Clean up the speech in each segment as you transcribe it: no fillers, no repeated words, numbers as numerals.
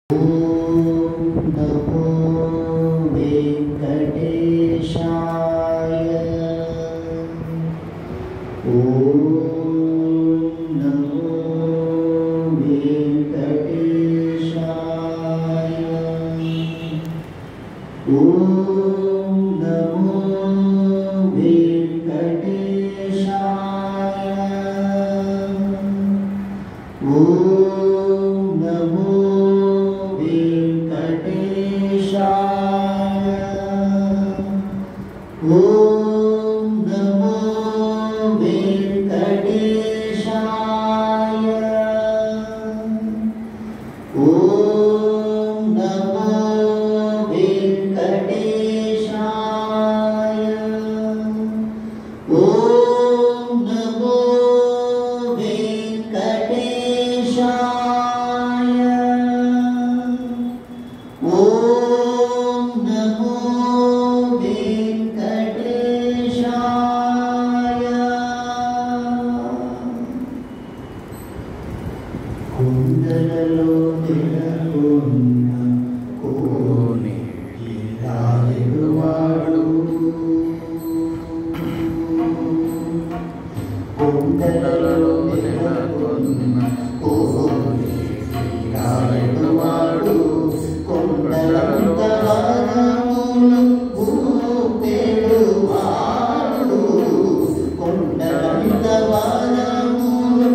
नमो वेंकटेशाय। ओम नमो वेंकटेशाय। ओम नमो वेंकटेशाय। ओम नमो वेंकटेशाय। ओम नमो वेंकटेशाय। ओम नमो वेंकटेशाय। ओम नमो वेंकटेशाय। ओम नमो वेंकटेशाय। కుండలలో నెలకొన్న కోనేటి రాయుడువాడు. కుండలలో నెలకొన్న కోనేటి రాయుడువాడు. కొండలంత వనములు ఊపెడువాడు. కొండలంత వనములు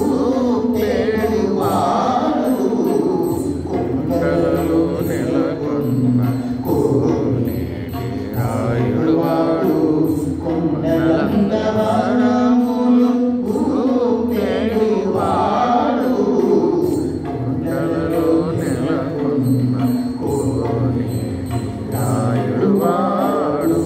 ఊపెడువాడు. కొండలలో నెలకొన్న కోనేటి రాయుడువాడు. కొండలంత వనములు ఊపెడువాడు. కొండలలో నెలకొన్న కోనేటి రాయుడువాడు.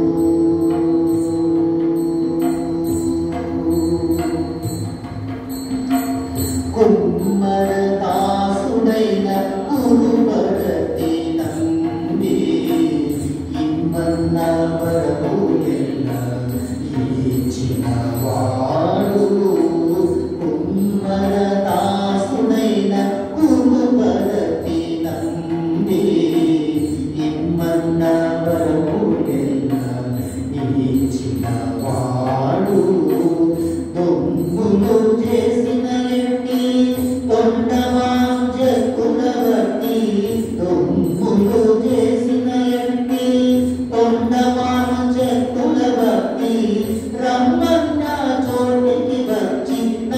కుమ్మరదాసుడైన కురువరతి నంది ఇమ్మన్న వరములెల్ల ఇచ్చినవాడు. కుమ్మరదాసుడైన కురువరతి నంది ఇమ్మన్న వరములెల్ల ఇచ్చినవాడు. దొంగులు చేసిన ఎట్టి తొండవాంజ కులవతి. దొంగులు చేసిన ఎట్టి తొండవాంజ కులవతి. రమ్మన్న చోటికి వచ్చి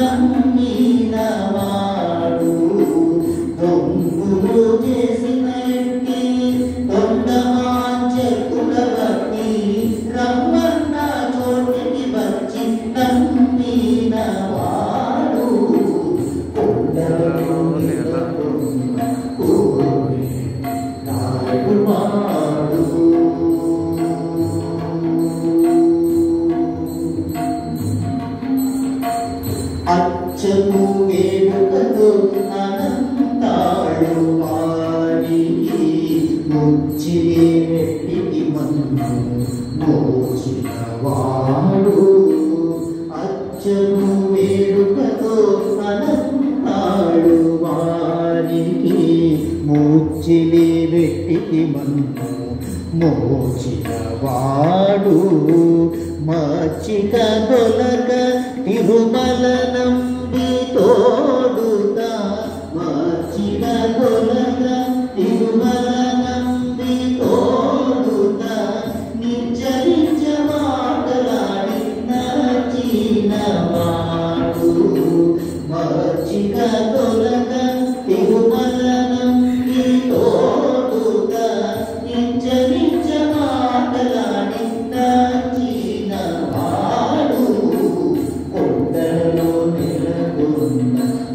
నమ్మినవాడు. దొంగులు చేసిన ఎట్టి తొండవాంజ కులవతి. రమ్మన్న చోటికి వచ్చి నమ్మినవాడు. కొండలలో నెలకొన్న కోనేటి రాయుడువాడు. అచ్చము వేడుకతో అనంతాడు వారికి. ముచ్చిరి వెట్టికి మన్ను మోచినవాడు. అచ్చము వేడుకతో అనంతాడు వారికి. ముచ్చిలి వెట్టికి మన్ను మోచినవాడు. మచ్చిక దొలక తిరుమల నంబి తోడుగా. మచ్చిక దొలక తిరుమల నంబి తోడుగా. నిజ నిజ మాటలాడి నచ్చినవాడు. మచ్చిక దొలక తిరుమల నంబి తోడుగా. నిజ నిజ మాటలాడి నచ్చినవాడు. కొండలలో నెలకొన్న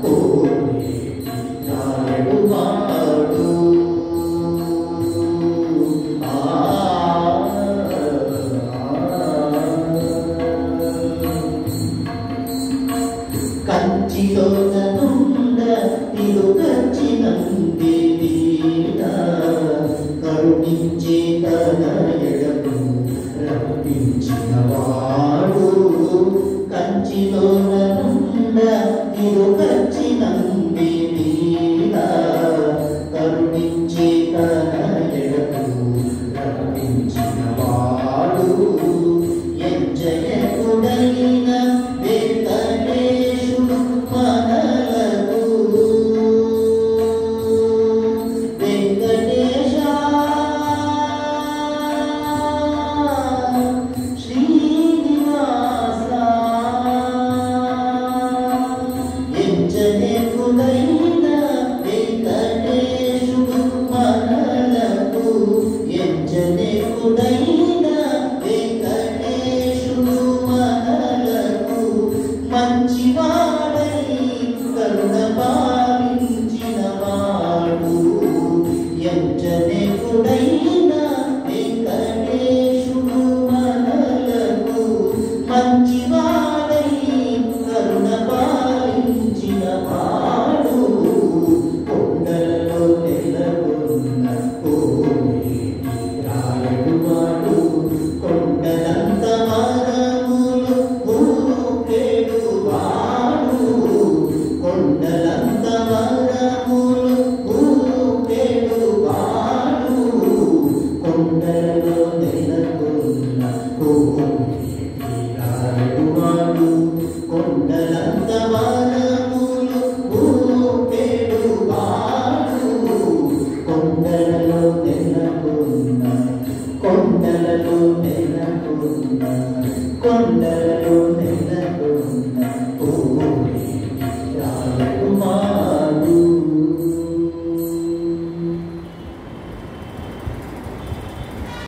కొండలలో